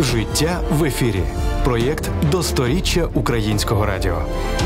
Життя в ефірі. Проєкт до 100-річчя українського радіо.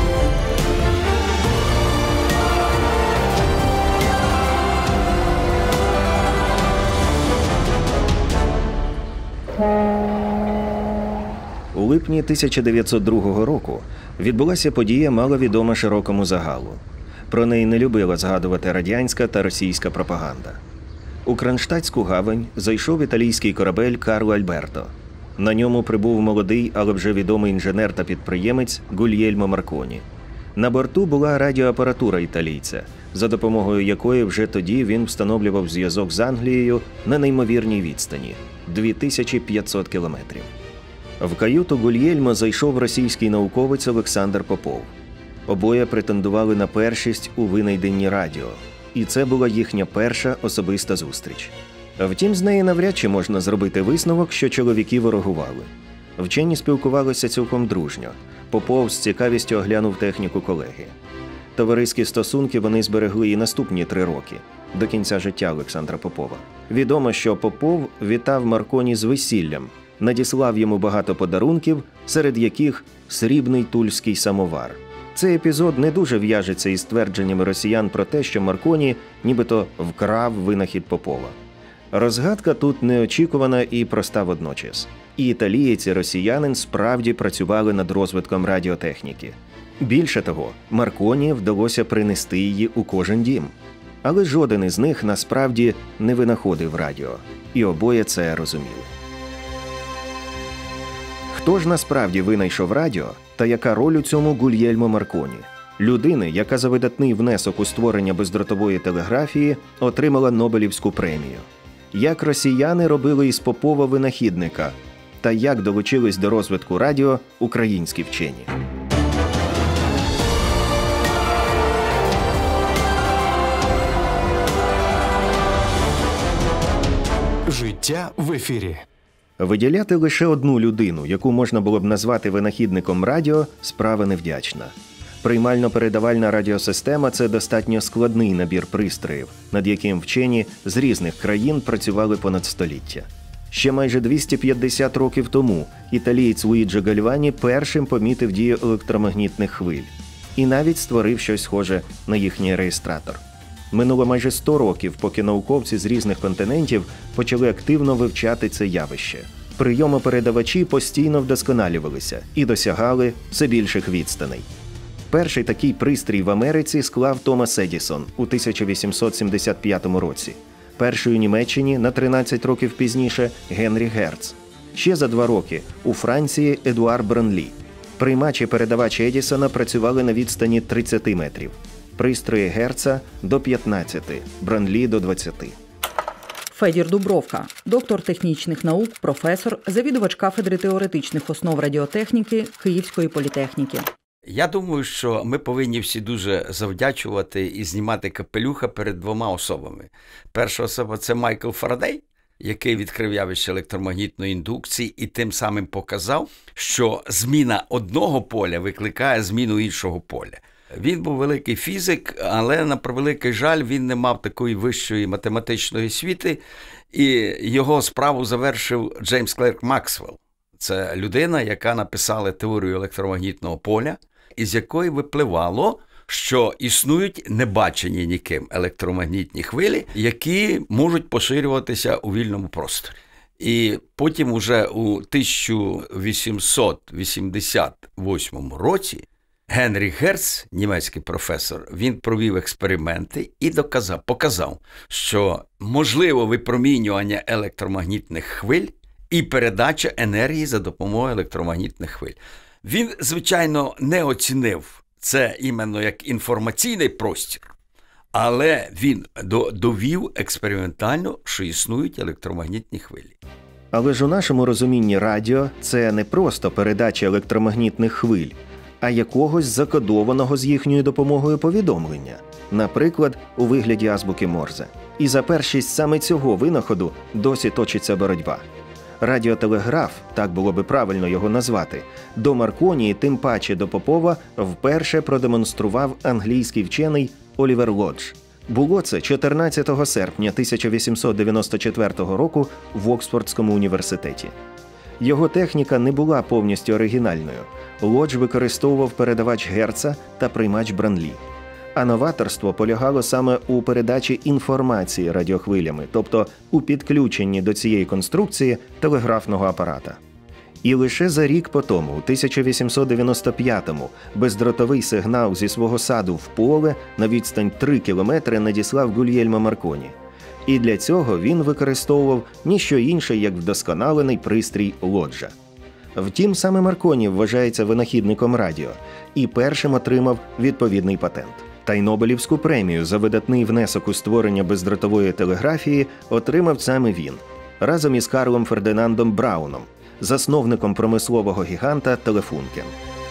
У липні 1902 року відбулася подія, маловідома широкому загалу. Про неї не любила згадувати радянська та російська пропаганда. У Кронштадтську гавань зайшов італійський корабель «Карло Альберто». На ньому прибув молодий, але вже відомий інженер та підприємець Гульєльмо Марконі. На борту була радіоапаратура італійця, за допомогою якої вже тоді він встановлював зв'язок з Англією на неймовірній відстані – 2500 кілометрів. В каюту Гульєльмо зайшов російський науковець Олександр Попов. Обоє претендували на першість у винайденні радіо. І це була їхня перша особиста зустріч. Втім, з неї навряд чи можна зробити висновок, що чоловіки ворогували. Вчені спілкувалися цілком дружньо. Попов з цікавістю оглянув техніку колеги. Товариські стосунки вони зберегли і наступні 3 роки, до кінця життя Олександра Попова. Відомо, що Попов вітав Марконі з весіллям, надіслав йому багато подарунків, серед яких срібний тульський самовар. Цей епізод не дуже в'яжеться із твердженнями росіян про те, що Марконі нібито вкрав винахід Попова. Розгадка тут неочікувана і проста водночас. І італієць, і росіянин справді працювали над розвитком радіотехніки. Більше того, Марконі вдалося принести її у кожен дім. Але жоден із них насправді не винаходив радіо. І обоє це розуміли. Хто ж насправді винайшов радіо, та яка роль у цьому Гульєльмо Марконі? Людини, яка за видатний внесок у створення бездротової телеграфії отримала Нобелівську премію. Як росіяни робили із Попова винахідника, та як долучились до розвитку радіо українські вчені. Життя в ефірі. Виділяти лише одну людину, яку можна було б назвати винахідником радіо, справа невдячна. Приймально-передавальна радіосистема – це достатньо складний набір пристроїв, над яким вчені з різних країн працювали понад століття. Ще майже 250 років тому італієць Луїджі Гальвані першим помітив дію електромагнітних хвиль. І навіть створив щось схоже на їхній реєстратор. Минуло майже 100 років, поки науковці з різних континентів почали активно вивчати це явище. Прийомопередавачі постійно вдосконалювалися і досягали все більших відстаней. Перший такий пристрій в Америці склав Томас Едісон у 1875 році. Перший у Німеччині на 13 років пізніше Генрі Герц. Ще за 2 роки у Франції Едуар Бронлі. Приймач і передавач Едісона працювали на відстані 30 метрів. Пристрої Герца – до 15, Бронлі – до 20. Федір Дубровка, доктор технічних наук, професор, завідувач кафедри теоретичних основ радіотехніки Київської політехніки. Я думаю, що ми повинні всі дуже завдячувати і знімати капелюха перед 2 особами. Перша особа – це Майкл Фарадей, який відкрив явище електромагнітної індукції і тим самим показав, що зміна одного поля викликає зміну іншого поля. Він був великий фізик, але, на превеликий жаль, він не мав такої вищої математичної освіти, і його справу завершив Джеймс Клерк Максвелл. Це людина, яка написала теорію електромагнітного поля, із якої випливало, що існують небачені ніким електромагнітні хвилі, які можуть поширюватися у вільному просторі. І потім уже у 1888 році Генрі Герц, німецький професор, він провів експерименти і показав, що можливо випромінювання електромагнітних хвиль і передача енергії за допомогою електромагнітних хвиль. Він, звичайно, не оцінив це іменно як інформаційний простір, але він довів експериментально, що існують електромагнітні хвилі. Але ж у нашому розумінні радіо – це не просто передача електромагнітних хвиль, а якогось закодованого з їхньою допомогою повідомлення, наприклад, у вигляді азбуки Морзе. І за першість саме цього винаходу досі точиться боротьба. Радіотелеграф, так було би правильно його назвати, до Марконі і тим паче до Попова вперше продемонстрував англійський вчений Олівер Лодж. Було це 14 серпня 1894 року в Оксфордському університеті. Його техніка не була повністю оригінальною. Лодж використовував передавач Герца та приймач Бранлі. А новаторство полягало саме у передачі інформації радіохвилями, тобто у підключенні до цієї конструкції телеграфного апарата. І лише за рік по тому, у 1895-му, бездротовий сигнал зі свого саду в поле на відстань 3 кілометри надіслав Гульєльмо Марконі. І для цього він використовував ніщо інше, як вдосконалений пристрій Лоджа. Втім, саме Марконі вважається винахідником радіо і першим отримав відповідний патент. Та й Нобелівську премію за видатний внесок у створення бездротової телеграфії отримав саме він, разом із Карлом Фердинандом Брауном, засновником промислового гіганта Телефункен.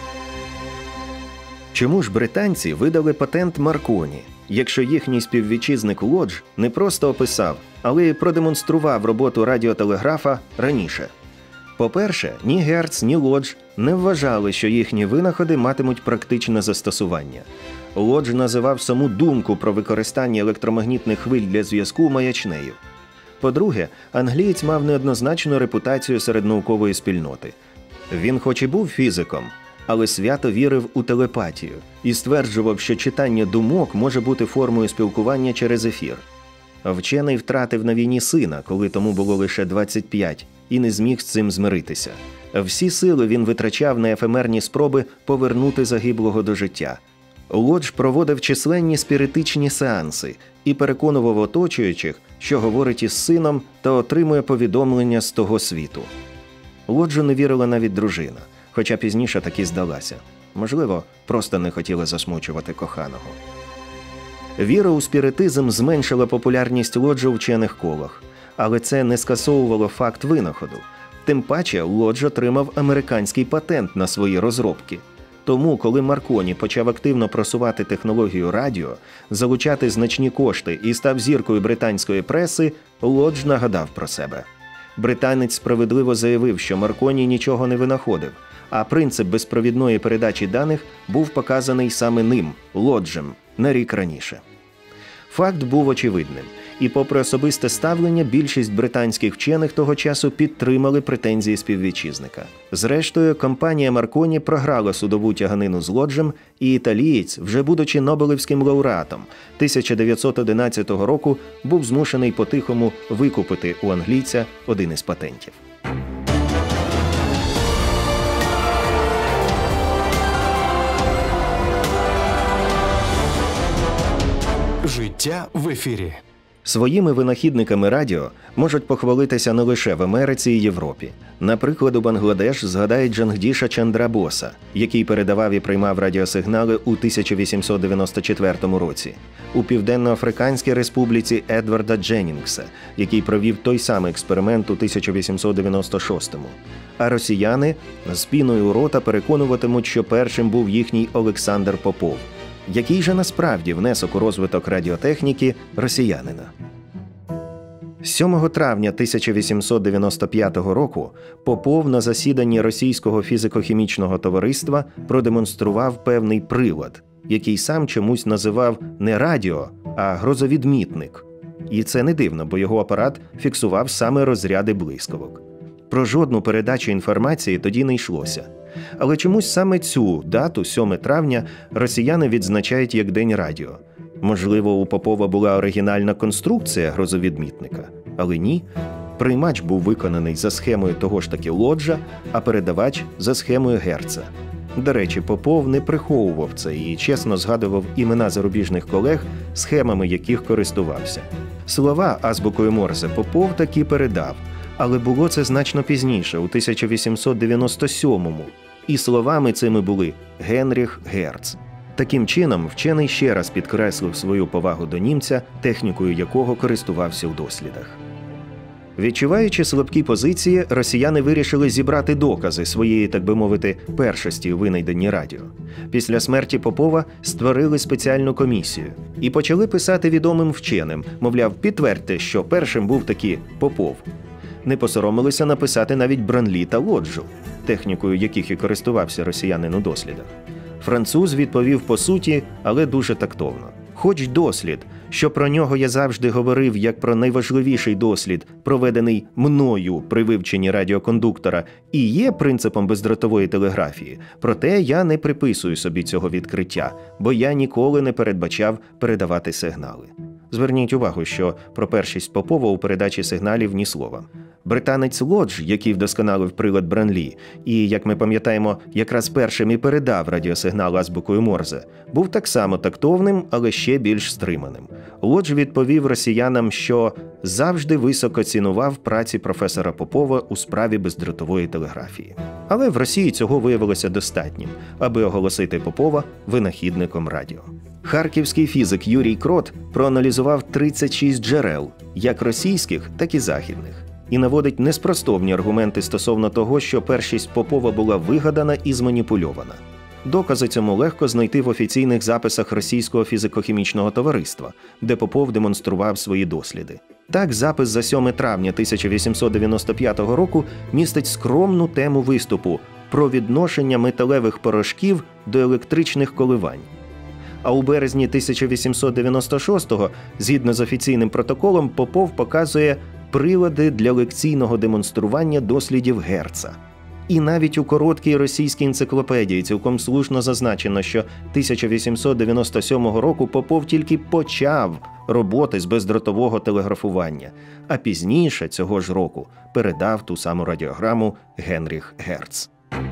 Чому ж британці видали патент Марконі, якщо їхній співвітчизник Лодж не просто описав, але й продемонстрував роботу радіотелеграфа раніше? По-перше, ні Герц, ні Лодж не вважали, що їхні винаходи матимуть практичне застосування. Лодж називав саму думку про використання електромагнітних хвиль для зв'язку маячнею. По-друге, англієць мав неоднозначну репутацію серед наукової спільноти. Він хоч і був фізиком, але свято вірив у телепатію і стверджував, що читання думок може бути формою спілкування через ефір. Вчений втратив на війні сина, коли тому було лише 25, і не зміг з цим змиритися. Всі сили він витрачав на ефемерні спроби повернути загиблого до життя. Лодж проводив численні спіритичні сеанси і переконував оточуючих, що говорить із сином та отримує повідомлення з того світу. Лоджу не вірила навіть дружина, хоча пізніше таки здалася. Можливо, просто не хотіла засмучувати коханого. Віра у спіритизм зменшила популярність Лоджа у вчених колах, але це не скасовувало факт винаходу. Тим паче Лодж отримав американський патент на свої розробки. Тому, коли Марконі почав активно просувати технологію радіо, залучати значні кошти і став зіркою британської преси, Лодж нагадав про себе. Британець справедливо заявив, що Марконі нічого не винаходив, а принцип безпровідної передачі даних був показаний саме ним, Лоджем, на рік раніше. Факт був очевидним, і попри особисте ставлення, більшість британських вчених того часу підтримали претензії співвітчизника. Зрештою, компанія Марконі програла судову тяганину з Лоджем, і італієць, вже будучи Нобелівським лауреатом, 1911 року був змушений по-тихому викупити у англійця один із патентів. Життя в ефірі. Своїми винахідниками радіо можуть похвалитися не лише в Америці і Європі. Наприклад, у Бангладеш згадають Джангдіша Чандрабоса, який передавав і приймав радіосигнали у 1894 році. У Південно-Африканській Республіці Едварда Дженнінгса, який провів той самий експеримент у 1896-му. А росіяни з піною у рота переконуватимуть, що першим був їхній Олександр Попов. Який же насправді внесок у розвиток радіотехніки росіянина? 7 травня 1895 року Попов на засіданні Російського фізико-хімічного товариства продемонстрував певний прилад, який сам чомусь називав не радіо, а грозовідмітник. І це не дивно, бо його апарат фіксував саме розряди блискавок. Про жодну передачу інформації тоді не йшлося. Але чомусь саме цю дату, 7 травня, росіяни відзначають як День радіо. Можливо, у Попова була оригінальна конструкція грозовідмітника, але ні. Приймач був виконаний за схемою того ж таки Лоджа, а передавач за схемою Герца. До речі, Попов не приховував це і чесно згадував імена зарубіжних колег, схемами яких користувався. Слова азбукою Морзе Попов таки передав, але було це значно пізніше, у 1897-му. І словами цими були Генріх Герц. Таким чином, вчений ще раз підкреслив свою повагу до німця, технікою якого користувався у дослідах. Відчуваючи слабкі позиції, росіяни вирішили зібрати докази своєї, так би мовити, першості у винайденні радіо. Після смерті Попова створили спеціальну комісію і почали писати відомим вченим, мовляв, підтвердьте, що першим був таки Попов. Не посоромилися написати навіть Бранлі та Лоджу, технікою яких і користувався росіянин у дослідах. Француз відповів по суті, але дуже тактовно. Хоч дослід, що про нього я завжди говорив як про найважливіший дослід, проведений мною при вивченні радіокондуктора, і є принципом бездротової телеграфії, проте я не приписую собі цього відкриття, бо я ніколи не передбачав передавати сигнали. Зверніть увагу, що про першість Попова у передачі сигналів ні слова. Британець Лодж, який вдосконалив прилад Бранлі, і, як ми пам'ятаємо, якраз першим і передав радіосигнал азбукою Морзе, був так само тактовним, але ще більш стриманим. Лодж відповів росіянам, що завжди високо цінував праці професора Попова у справі бездротової телеграфії. Але в Росії цього виявилося достатнім, аби оголосити Попова винахідником радіо. Харківський фізик Юрій Крот проаналізував 36 джерел, як російських, так і західних, і наводить неспростовні аргументи стосовно того, що першість Попова була вигадана і зманіпульована. Докази цьому легко знайти в офіційних записах Російського фізико-хімічного товариства, де Попов демонстрував свої досліди. Так, запис за 7 травня 1895 року містить скромну тему виступу про відношення металевих порошків до електричних коливань. А у березні 1896-го, згідно з офіційним протоколом, Попов показує прилади для лекційного демонстрування дослідів Герца. І навіть у короткій російській енциклопедії цілком слушно зазначено, що 1897 року Попов тільки почав роботи з бездротового телеграфування, а пізніше цього ж року передав ту саму радіограму Генріх Герц.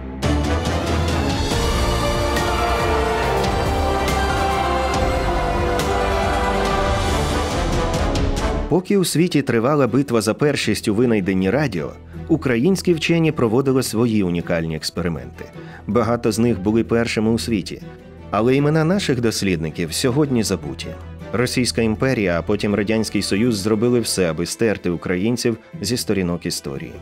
Поки у світі тривала битва за першість у винайденні радіо, українські вчені проводили свої унікальні експерименти. Багато з них були першими у світі. Але імена наших дослідників сьогодні забуті. Російська імперія, а потім Радянський Союз зробили все, аби стерти українців зі сторінок історії.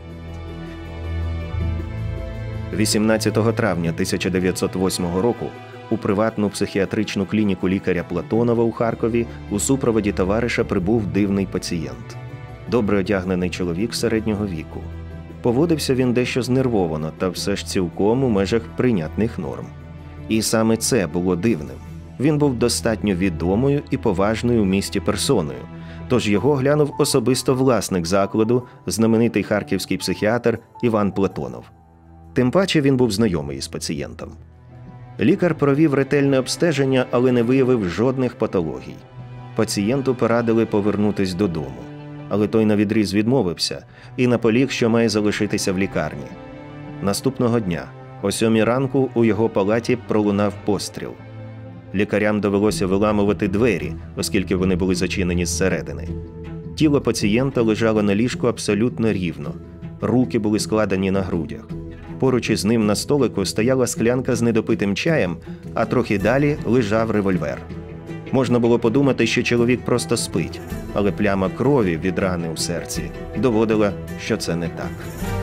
18 травня 1908 року у приватну психіатричну клініку лікаря Платонова у Харкові у супроводі товариша прибув дивний пацієнт. Добре одягнений чоловік середнього віку. Поводився він дещо знервовано, та все ж цілком у межах прийнятних норм. І саме це було дивним. Він був достатньо відомою і поважною у місті персоною, тож його глянув особисто власник закладу, знаменитий харківський психіатр Іван Платонов. Тим паче він був знайомий із пацієнтом. Лікар провів ретельне обстеження, але не виявив жодних патологій. Пацієнту порадили повернутись додому. Але той навідріз відмовився і наполіг, що має залишитися в лікарні. Наступного дня, о 7 ранку, у його палаті пролунав постріл. Лікарям довелося виламувати двері, оскільки вони були зачинені зсередини. Тіло пацієнта лежало на ліжку абсолютно рівно. Руки були складені на грудях. Поруч із ним на столику стояла склянка з недопитим чаєм, а трохи далі лежав револьвер. Можна було подумати, що чоловік просто спить, але пляма крові від рани у серці доводила, що це не так.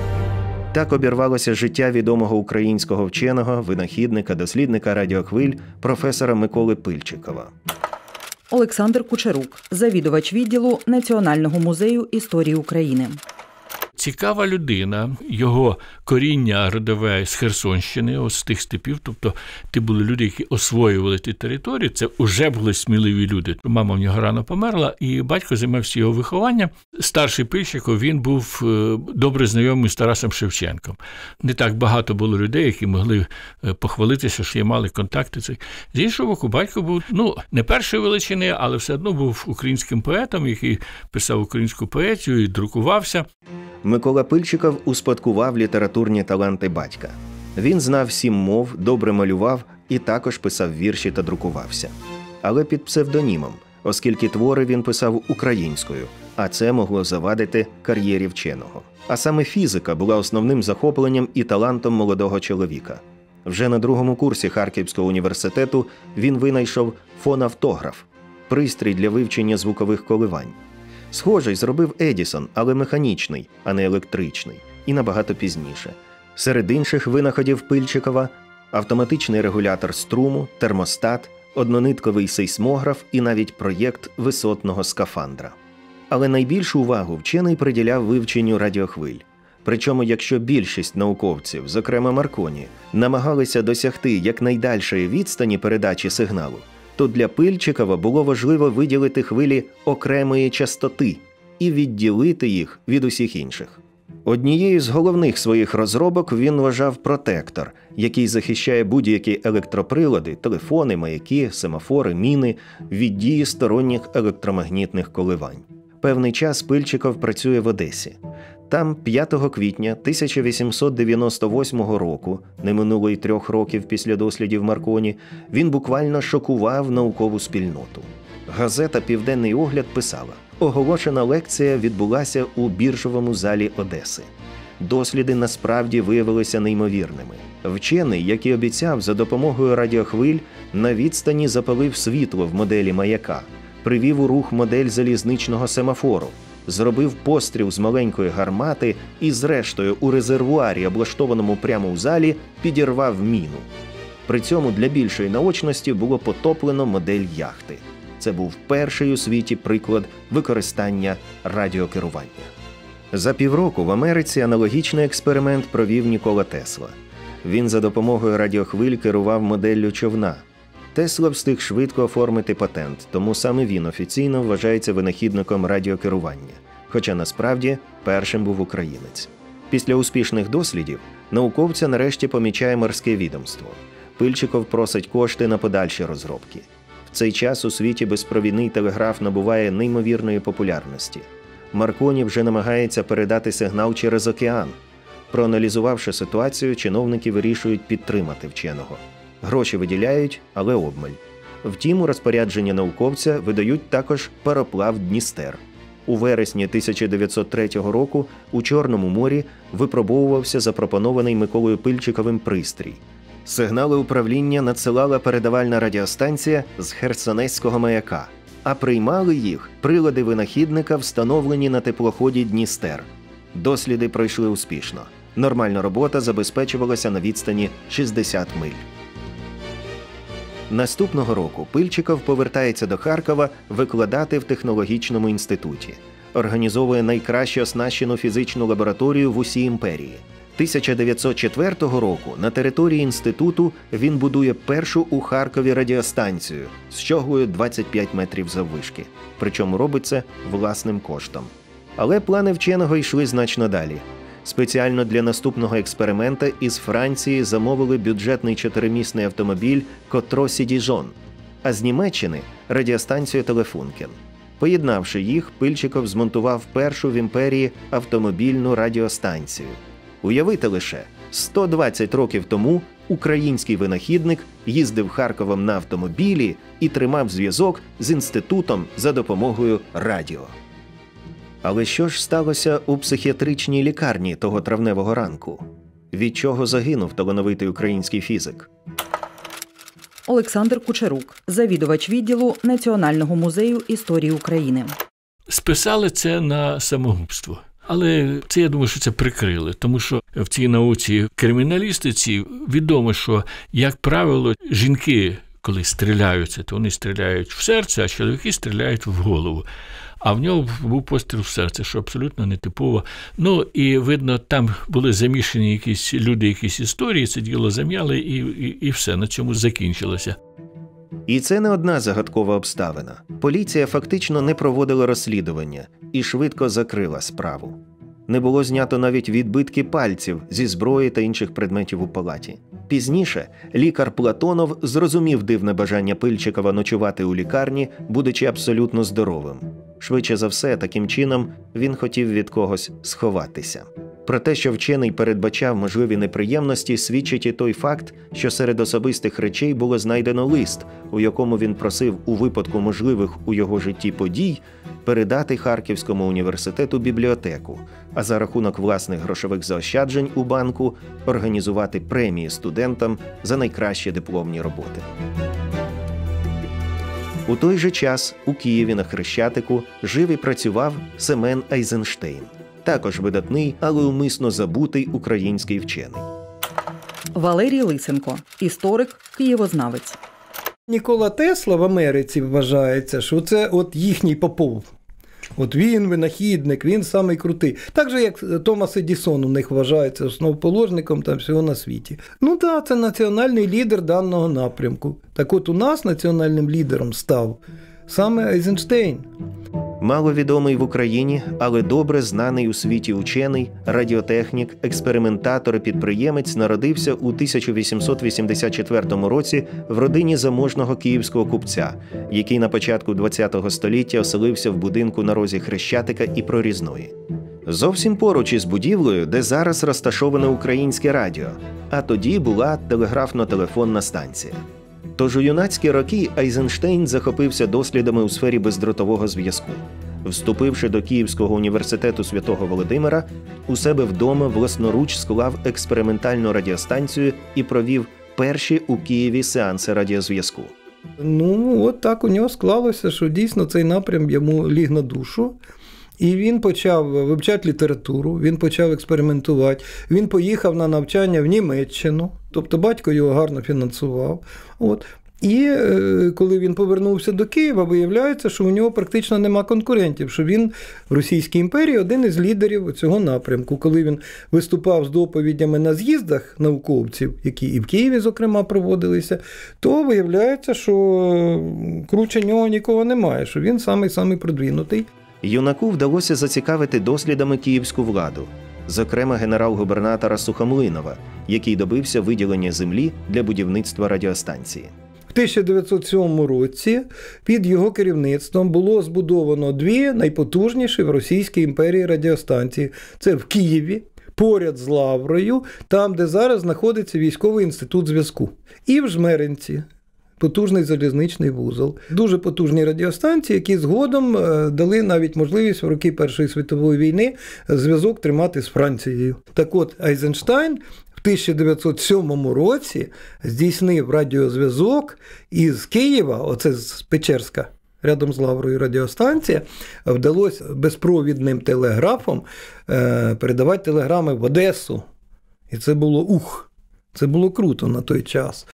Так обірвалося життя відомого українського вченого, винахідника, дослідника радіохвиль, професора Миколи Пильчикова. Олександр Кучерук, завідувач відділу Національного музею історії України. Цікава людина, його коріння родове з Херсонщини, з тих степів, тобто ті були люди, які освоювали ті території, це вже були сміливі люди. Мама в нього рано померла, і батько займався його вихованням. Старший Пильчиков, він був добре знайомий з Тарасом Шевченком. Не так багато було людей, які могли похвалитися, що мали контакти. З іншого боку, батько був, не першої величини, але все одно був українським поетом, який писав українську поезію і друкувався. Микола Пильчиков успадкував літературні таланти батька. Він знав 7 мов, добре малював і також писав вірші та друкувався. Але під псевдонімом, оскільки твори він писав українською, а це могло завадити кар'єрі вченого. А саме фізика була основним захопленням і талантом молодого чоловіка. Вже на 2-му курсі Харківського університету він винайшов фонавтограф – пристрій для вивчення звукових коливань. Схожий зробив Едісон, але механічний, а не електричний, і набагато пізніше. Серед інших винаходів Пильчикова – автоматичний регулятор струму, термостат, однонитковий сейсмограф і навіть проєкт висотного скафандра. Але найбільшу увагу вчений приділяв вивченню радіохвиль. Причому, якщо більшість науковців, зокрема Марконі, намагалися досягти якнайдальшої відстані передачі сигналу, то для Пильчикова було важливо виділити хвилі окремої частоти і відділити їх від усіх інших. Однією з головних своїх розробок він вважав протектор, який захищає будь-які електроприлади, телефони, маяки, семафори, міни від дії сторонніх електромагнітних коливань. Певний час Пильчиков працює в Одесі. Там 5 квітня 1898 року, не минуло й 3 років після дослідів Марконі, він буквально шокував наукову спільноту. Газета «Південний огляд» писала: «Оголошена лекція відбулася у біржовому залі Одеси. Досліди насправді виявилися неймовірними. Вчений, як і обіцяв, за допомогою радіохвиль на відстані запалив світло в моделі маяка, привів у рух модель залізничного семафору, зробив постріл з маленької гармати і, зрештою, у резервуарі, облаштованому прямо у залі, підірвав міну. При цьому для більшої наочності було потоплено модель яхти. Це був перший у світі приклад використання радіокерування». За півроку в Америці аналогічний експеримент провів Нікола Тесла. Він за допомогою радіохвиль керував моделлю човна. Тесла встиг швидко оформити патент, тому саме він офіційно вважається винахідником радіокерування, хоча насправді першим був українець. Після успішних дослідів науковця нарешті помічає морське відомство. Пильчиков просить кошти на подальші розробки. В цей час у світі безпровідний телеграф набуває неймовірної популярності. Марконі вже намагається передати сигнал через океан. Проаналізувавши ситуацію, чиновники вирішують підтримати вченого. Гроші виділяють, але обмаль. Втім, у розпорядження науковця видають також пароплав «Дністер». У вересні 1903 року у Чорному морі випробовувався запропонований Миколою Пильчиковим пристрій. Сигнали управління надсилала передавальна радіостанція з Херсонеського маяка, а приймали їх прилади винахідника, встановлені на теплоході «Дністер». Досліди пройшли успішно. Нормальна робота забезпечувалася на відстані 60 миль. Наступного року Пильчиков повертається до Харкова викладати в технологічному інституті. Організовує найкраще оснащену фізичну лабораторію в усій імперії. 1904 року на території інституту він будує першу у Харкові радіостанцію з щоглою 25 метрів заввишки. Причому робить це власним коштом. Але плани вченого йшли значно далі. Спеціально для наступного експеримента із Франції замовили бюджетний 4-місний автомобіль «Котро Сідіжон», а з Німеччини – радіостанцію «Телефункен». Поєднавши їх, Пильчиков змонтував першу в імперії автомобільну радіостанцію. Уявити лише, 120 років тому український винахідник їздив Харковом на автомобілі і тримав зв'язок з інститутом за допомогою радіо. Але що ж сталося у психіатричній лікарні того травневого ранку? Від чого загинув талановитий український фізик? Олександр Кучерук, завідувач відділу Національного музею історії України. Списали це на самогубство. Але це, я думаю, що це прикрили, тому що в цій науці криміналістиці відомо, що, як правило, жінки, коли стріляються, то вони стріляють в серце, а чоловіки стріляють в голову. А в нього був постріл в серце, що абсолютно нетипово. Ну, і, видно, там були замішані якісь люди, якісь історії, це діло зам'яли, і все, на цьому закінчилося. І це не одна загадкова обставина. Поліція фактично не проводила розслідування і швидко закрила справу. Не було знято навіть відбитки пальців зі зброї та інших предметів у палаті. Пізніше лікар Платонов зрозумів дивне бажання Пильчикова ночувати у лікарні, будучи абсолютно здоровим. Швидше за все, таким чином, він хотів від когось сховатися. Про те, що вчений передбачав можливі неприємності, свідчить і той факт, що серед особистих речей було знайдено лист, у якому він просив у випадку можливих у його житті подій передати Харківському університету бібліотеку, а за рахунок власних грошових заощаджень у банку організувати премії студентам за найкращі дипломні роботи. У той же час у Києві на Хрещатику жив і працював Семен Айзенштейн. Також видатний, але умисно забутий український вчений. Валерій Лисенко, історик, києвознавець. Нікола Тесла в Америці вважається, що це от їхній Попов. От він винахідник, він самий крутий. Так же, як Томас Едісон у них вважається основоположником там всього на світі. Ну так, це національний лідер даного напрямку. Так от у нас національним лідером став саме Айзенштейн. Маловідомий в Україні, але добре знаний у світі учений, радіотехнік, експериментатор і підприємець народився у 1884 році в родині заможного київського купця, який на початку ХХ століття оселився в будинку на розі Хрещатика і Прорізної. Зовсім поруч із будівлею, де зараз розташоване Українське радіо, а тоді була телеграфно-телефонна станція. Тож у юнацькі роки Айзенштейн захопився дослідами у сфері бездротового зв'язку. Вступивши до Київського університету Святого Володимира, у себе вдома власноруч склав експериментальну радіостанцію і провів перші у Києві сеанси радіозв'язку. Ну, от так у нього склалося, що дійсно цей напрям йому ліг на душу. І він почав вивчати літературу, він почав експериментувати, він поїхав на навчання в Німеччину, тобто батько його гарно фінансував. От. І коли він повернувся до Києва, виявляється, що у нього практично нема конкурентів, що він в Російській імперії один із лідерів цього напрямку. Коли він виступав з доповідями на з'їздах науковців, які і в Києві, зокрема, проводилися, то виявляється, що круче нього нікого немає, що він самий продвинутий. Юнаку вдалося зацікавити дослідами київську владу, зокрема генерал-губернатора Сухомлинова, який добився виділення землі для будівництва радіостанції. В 1907 році під його керівництвом було збудовано дві найпотужніші в Російській імперії радіостанції. Це в Києві, поряд з Лаврою, там, де зараз знаходиться військовий інститут зв'язку. І в Жмеринці. Потужний залізничний вузол. Дуже потужні радіостанції, які згодом дали навіть можливість в роки Першої світової війни зв'язок тримати з Францією. Так от, Айзенштейн в 1907 році здійснив радіозв'язок із Києва, оце з Печерська, рядом з Лаврою радіостанція, вдалося безпровідним телеграфом передавати телеграми в Одесу. І це було це було круто на той час.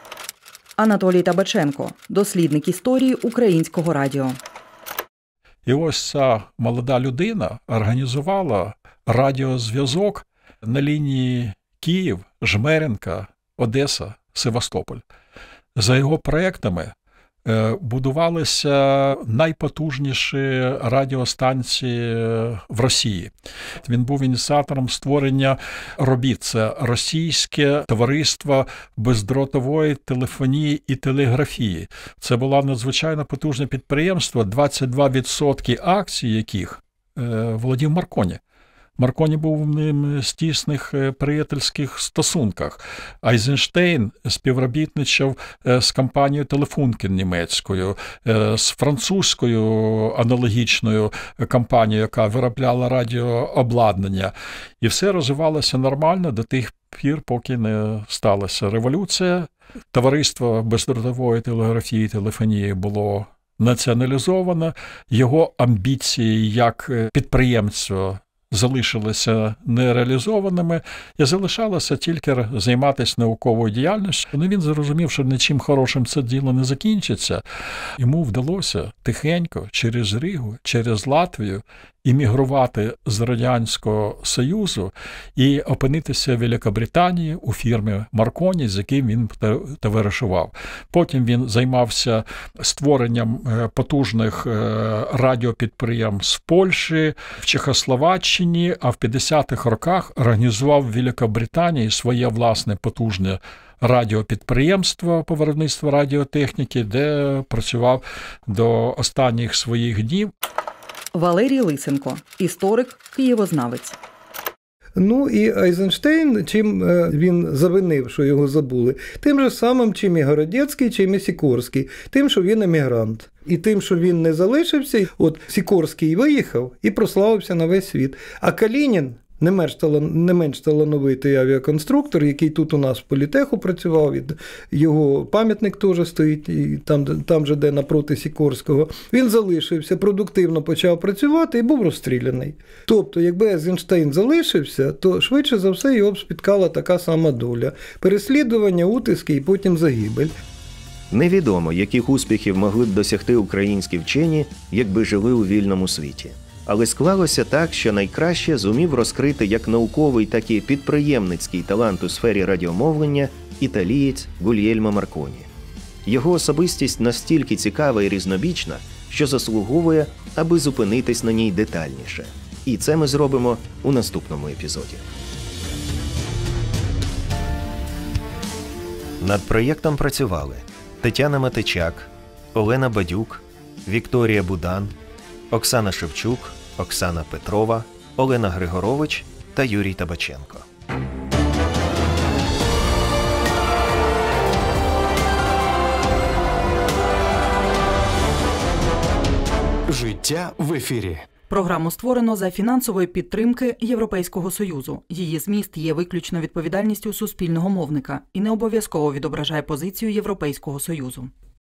Анатолій Табаченко, дослідник історії Українського радіо. І ось ця молода людина організувала радіозв'язок на лінії Київ, Жмеринка, Одеса, Севастополь. За його проектами будувалися найпотужніші радіостанції в Росії. Він був ініціатором створення робіт. Це Російське товариство бездротової телефонії і телеграфії. Це було надзвичайно потужне підприємство, 22% акцій яких володів Марконі. Марконі був ним в тісних приятельських стосунках. Айзенштейн співробітничав з компанією Телефункен німецькою, з французькою аналогічною компанією, яка виробляла радіообладнання. І все розвивалося нормально до тих пір, поки не сталася революція. Товариство бездротової телеграфії і телефонії було націоналізовано. Його амбіції як підприємця залишилися нереалізованими і залишалося тільки займатися науковою діяльністю. Але він зрозумів, що нічим хорошим це діло не закінчиться. Йому вдалося тихенько через Ригу, через Латвію іммігрувати з Радянського Союзу і опинитися в Великобританії у фірмі Марконі, з яким він товаришував. Потім він займався створенням потужних радіопідприємств в Польщі, в Чехословаччині, а в 50-х роках організував в Великобританії своє власне потужне радіопідприємство по виробництву радіотехніки, де працював до останніх своїх днів. Валерій Лисенко, історик, києвознавець. Ну і Айзенштейн, чим він завинив, що його забули? Тим же самим, чим і Городецький, чим і Сікорський. Тим, що він емігрант. І тим, що він не залишився. От Сікорський виїхав і прославився на весь світ. А Калінін, не менш талановитий авіаконструктор, який тут у нас в політеху працював, його пам'ятник теж стоїть, і там же, де напроти Сікорського, він залишився, продуктивно почав працювати і був розстріляний. Тобто, якби Айзенштейн залишився, то швидше за все його б спіткала така сама доля. Переслідування, утиски і потім загибель. Невідомо, яких успіхів могли б досягти українські вчені, якби жили у вільному світі. Але склалося так, що найкраще зумів розкрити як науковий, так і підприємницький талант у сфері радіомовлення італієць Гульєльмо Марконі. Його особистість настільки цікава і різнобічна, що заслуговує, аби зупинитись на ній детальніше. І це ми зробимо у наступному епізоді. Над проєктом працювали Тетяна Матичак, Олена Бадюк, Вікторія Будан, Оксана Шевчук, Оксана Петрова, Олена Григорович та Юрій Табаченко. Життя в ефірі. Програму створено за фінансової підтримки Європейського Союзу. Її зміст є виключно відповідальністю суспільного мовника і не обов'язково відображає позицію Європейського Союзу.